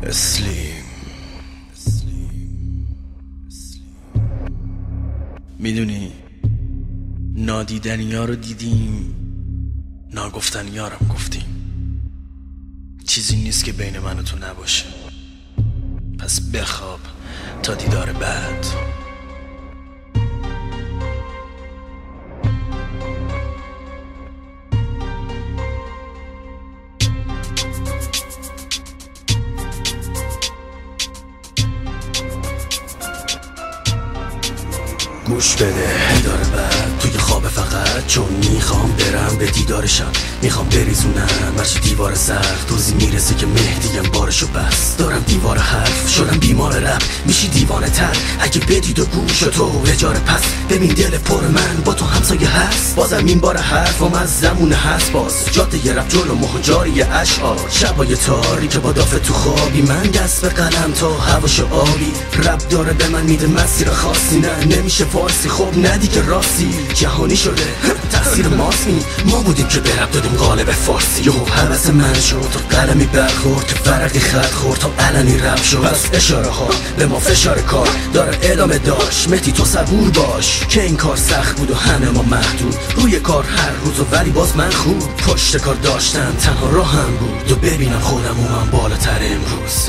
اسلیم میدونی نادیدنی ها رو دیدیم، ناگفتنی ها رو گفتیم. چیزی نیست که بین من و تو نباشه، پس بخواب تا دیدار بعد. گوش بده دیدار بعد توی خواب فقط، چون میخوام برم به دیدارشم، میخوام بریزونم هرچی دیوار سخت روزی میرسه که مهدیم بارشو بس. دارم دیوار حرف شدم بیمار رب، میشی دیوانه تر اگه بدید و گوش تو اجاره پس. ببین دل پر من با تو همسایه هست، بازم این بار حرفم از زمونه هست. باز جاده ی رب جلو مهجاری اشعار، شبای تاری که با دافه تو خوابی، من دست به قلم تا هواش آبی. رب داره به من میده مسیر خاصی، نه نمیشه فارسی، خب ندی که راستی جهانی شده تأثیر ماست. ما بودیم که به رب دادیم قالب فارسی. یهو حوث من شد تا قلمی برخورد که فرقی خط خورد تا علنی رب شد. پس اشاره ها به ما فشار کار داره ادامه داشت. مهدی تو صبور باش که این کار سخت بود و همه ما محدود روی کار هر روز، و ولی باز من خوب پشت کار داشتم، تنها راهم بود و ببینم خودم و من بالاتر امروز.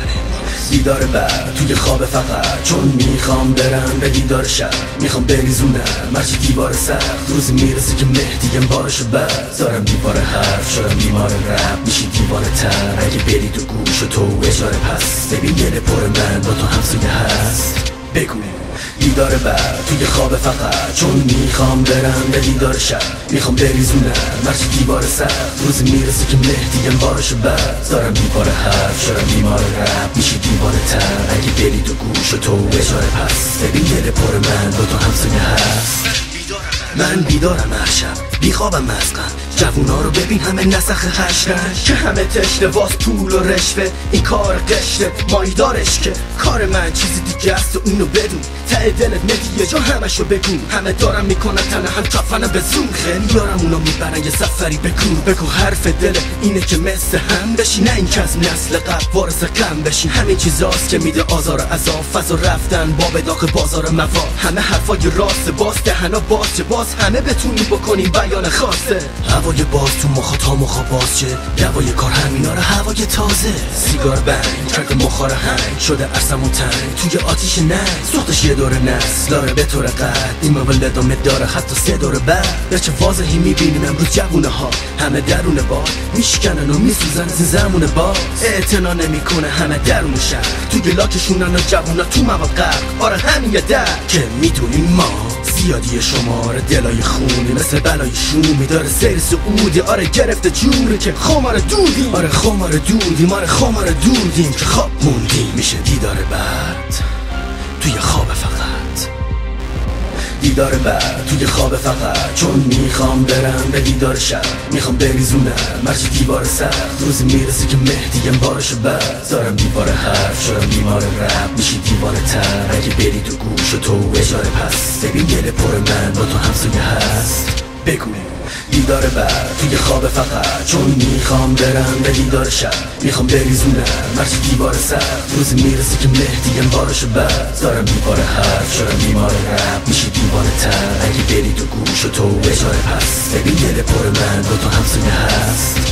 دیدار بعد توی خواب فقط، چون میخوام برم به دیدار شب، میخوام بریزونم هرچی دیوار سخت روزی میرسه که مهدیم بارشو بس. دارم دیوار حرف شدم بیمار رب، میشی دیوانه تر اگه بری تو گوش و تو اجاره پس. ببین دل پر من با تو همسایه هست، بگو دیدار بعد توی خواب فقط، چون میخوام برم به دیدار شب، میخوام بریزونم هرچی دیوار سخت روزی میرسه که مهدیم بارشو بس. دارم دیوار حرف شدم بیمار رب، میشی دیوانه تر اگه بری تو گوش و تو اجاره پس. ببین دل پر من با تو همسایه هست. من بیدارم هر شب بیخوابم مزقم، جوونا رو ببین همه نسخ هشتن که همه تشنه واس پول و رشوه. این کار قشته مایی دارش که کار من چیزی دیگه است و اینو بدون. ته دلت مهدیه جا همشو بگون، همه دارم میکنن تنه هم کفنه به زون. خیلی دارم اونا میبرن یه سفری بگو حرف دل اینه که مثل هم بشی، نه این که از نسل قبل وارث غم بشین. همین چیزاست که میده آزار و عذاب، فضا رفتن با بداغ بازار مواد. همه حرفای راست باز دهنا باز چه باز همه بتونی بکنیم بیان خاصه. هوای باز تو مخا تا مخا باز چه دوای کار همیناره هوای تازه. سیگار بنگ کرده مخار هنگ شده ارسمون تنگ توی آتیش ننگ. سوختش یه دور نسل داره به طور قد، این موال ادامه داره حتی 3 دور بعد. به چه واضحی میبینیم امروز جوونه ها همه درون باد میشکنن و میسوزن از این زمون باز. اعتنا نمیکنه همه درون شهر توی لاکشونن و جوونا تو مواد غرق. آره همین یه در که میدونیم ما زیادی شماره دلای خونی مثل بلای شومی داره سیر سعودی. آره گرفته جوری که خمار دودیم، آره خمار دودیم، آره خمار دودیم که خواب موندیم. میشه دیدار بعد توی خواب فقط، دیدار بعد توی خواب فقط، چون میخوام برم به دیدار شب، میخوام بریزونم هرچی دیوار سخت روزی میرسه که مهدیم بارشو بس. دارم دیوار حرف شدم بیمار رب، میشی دیوانه تر اگه بری تو گوش و تو اجاره پس. ببین دل پر من با تو همسایه هست، بگو دیدار بعد توی خواب فقط، چون میخوام برم به دیدار شب، میخوام بریزونم هرچی دیوار سخت روزی میرسه که مهدیم بارشو بس. دارم دیوار حرف شدم بیمار رب، میشی دیوانه تر اگه بری تو گوش و تو اجاره پس. ببین دل پر من با تو همسایه هست.